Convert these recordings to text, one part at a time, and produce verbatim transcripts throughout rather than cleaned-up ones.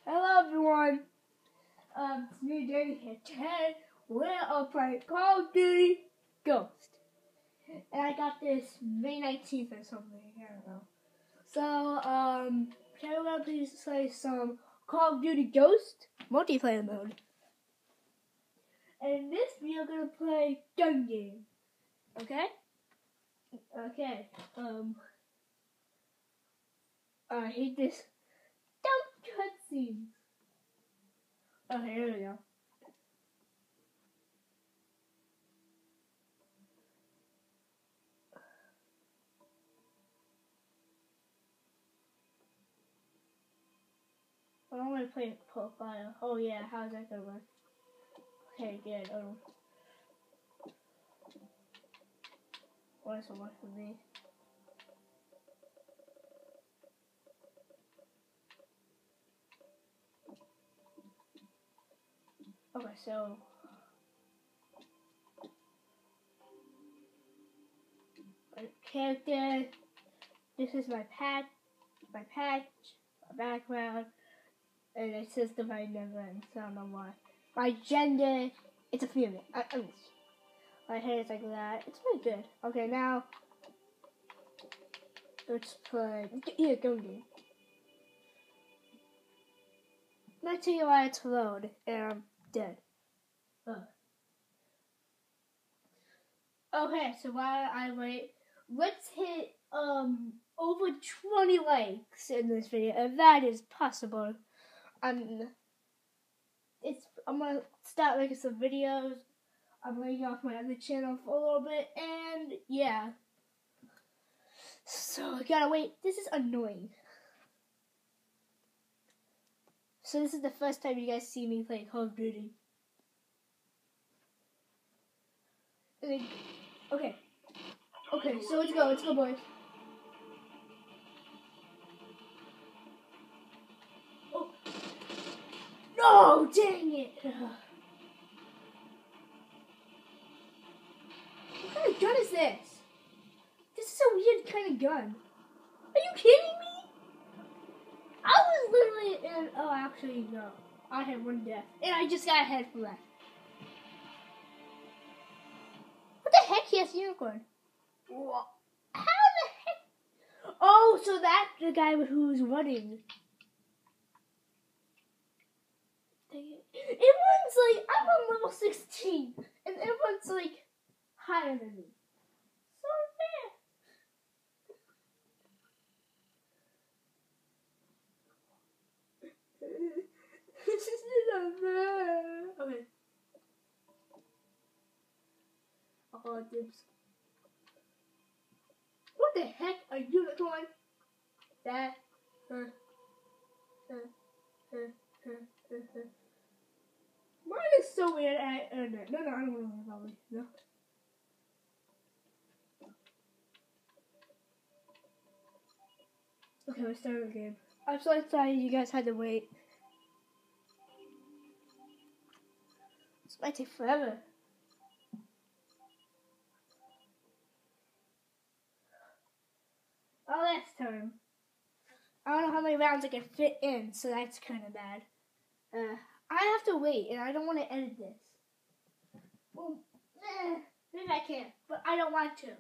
Hello everyone, um, it's me Danny here. Today we're gonna play Call of Duty Ghost. And I got this May nineteenth or something, I don't know. So, um, today we're gonna please play some Call of Duty Ghost multiplayer mode. And in this video we're gonna play gun game. Okay? Okay, um, I hate this dumb cutscenes. Oh, here we go. I want to play profile. Oh yeah, how's that gonna work? Okay, good. Oh, well, this will work for me. Okay, so my character. This is my patch, my patch, my background, and it says Divine Neverland. So I don't know why. My gender, it's a female. I, I mean, my hair is like that. It's pretty good. Okay, now let's play. Yeah, go game. Let's see why it's load, and I'm dead. Oh. Okay, so while I wait, let's hit um over twenty likes in this video, if that is possible. I'm it's I'm gonna start making some videos. I'm laying off my other channel for a little bit, and yeah. So I gotta wait. This is annoying. So this is the first time you guys see me play Call of Duty. Okay, okay, so let's go, let's go, boys. Oh, no, dang it! What kind of gun is this? This is a weird kind of gun. Are you kidding me? I was literally in. Oh, actually, no. I had one death, and I just got a head from that. What the heck? He has unicorn. What? How the heck? Oh, so that's the guy who was running. Dang it. Everyone's like, I'm on level sixteen, and everyone's like higher than me. So unfair. This is unfair. Okay. Oh, dibs. What the heck? A unicorn? That. Uh, uh, uh, uh, uh, uh. Mine is so weird. I earned it. No, no, I don't want to learn about it. No. Okay, let's start the game. I'm so sorry you guys had to wait. This might take forever. Oh, that's turn. I don't know how many rounds I can fit in, so that's kind of bad. Uh, I have to wait, and I don't want to edit this. Well, eh, maybe I can, but I don't want to.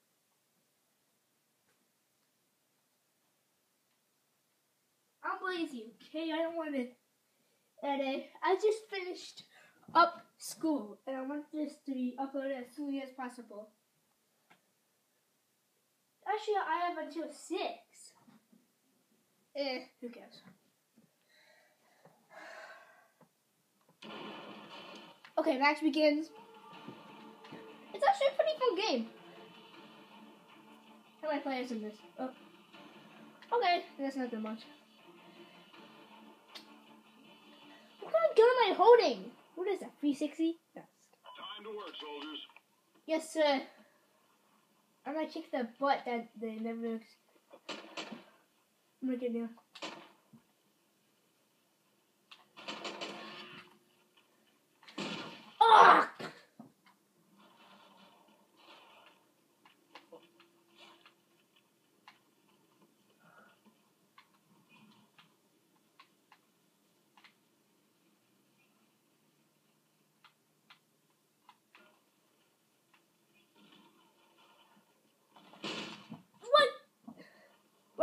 I'm lazy, okay? I don't want to edit. I just finished up school, and I want this to be uploaded as soon as possible. Actually, I have until six. Eh, who cares? Okay, match begins. It's actually a pretty fun game. How many players in this? Oh. Okay, that's not that much. What kind of gun am I holding? What is that, three sixty? Yes. Time to work, soldiers. Yes, sir. I'm gonna kick the butt that they never... I'm gonna get down. Ah!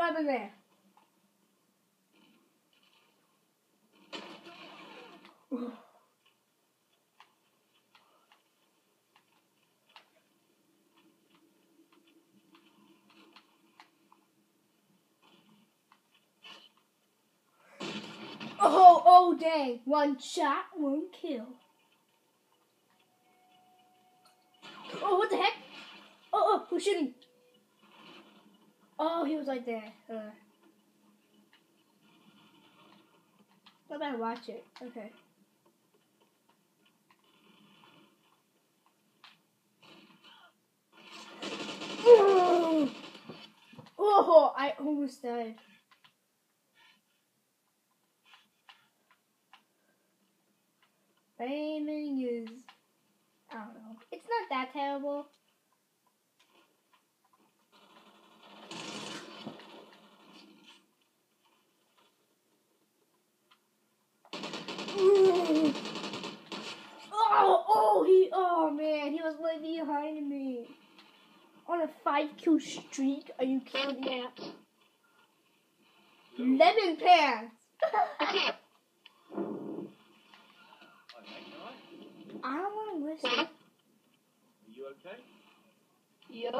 What happened there? Oh, oh, dang. One shot, one kill. Oh, what the heck? Oh, oh, who's shooting? Oh, he was right there. Uh, I better watch it. Okay. Oh, oh, I almost died. Aiming is, I don't know. It's not that terrible. Ooh. Oh, oh, he, oh man, he was way behind me. On a five kill streak? Are you kidding me? Lemon pants. I don't want to listen. Are you okay? Yep.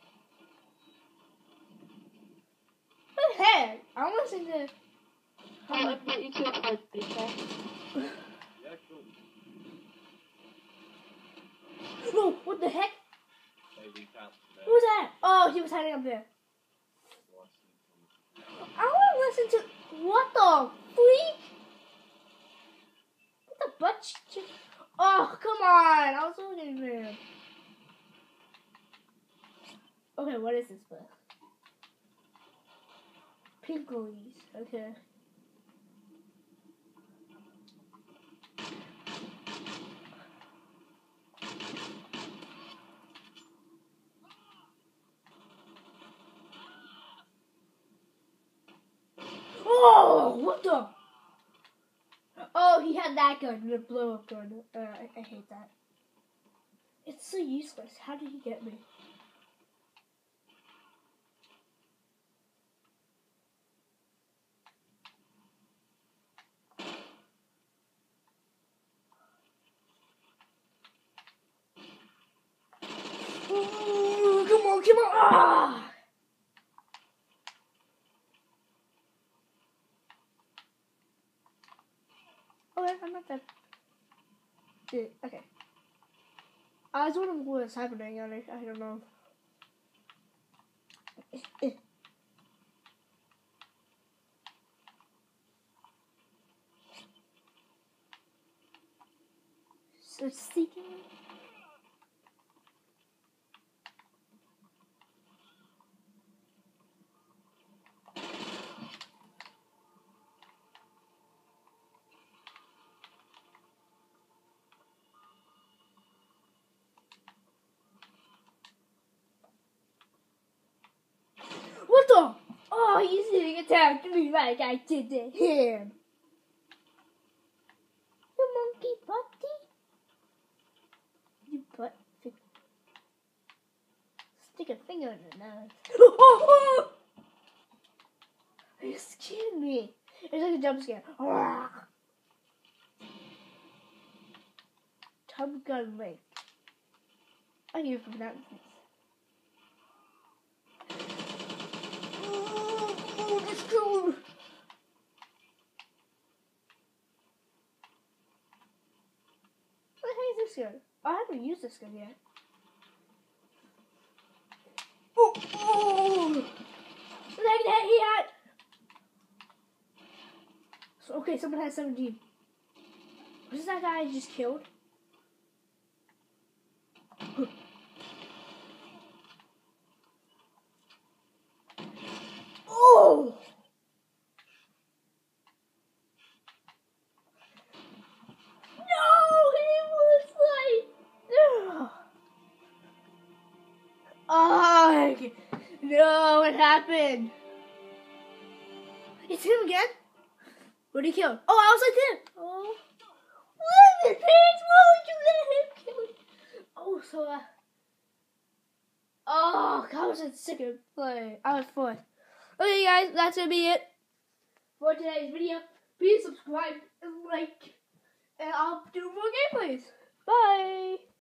What the heck? I want to listen to. I'll admit you to a first speaker. Yeah, cool. Oh, what the heck? Maybe count today. Who was that? Oh, he was hiding up there. I want to listen to. What the freak? What the butt? Ch- oh, come on! I was looking at him. Okay, what is this book? Pinkleys. Okay. Oh, what the? Oh, he had that gun, the blow up gun. Uh, I, I hate that. It's so useless. How did he get me? Ooh, come on, come on! Ah! Okay, I'm not that. Yeah, okay. I was wondering what was happening, and I, I don't know. So it's seeking. What the? Oh, he's getting attacked me like I did to him. You monkey butty. You butt. Stick a finger in the nose. You scared me. It's like a jump scare. Top Gun Lake. I can't even pronounce this. Oh, that's cool. What the heck is this gun? I haven't used this gun yet. Oh, oh. What the heck did he had? So, okay, someone has seventeen. What is that guy I just killed? Oh! No, he was like, oh, no, what happened? It's him again. What did he kill? Oh, I was like him. Oh, what the pants? Why would you let him kill me? Oh, so uh, oh, I was in second place. I was fourth. Okay, guys, that's gonna be it for today's video. Please subscribe and like, and I'll do more gameplays. Bye.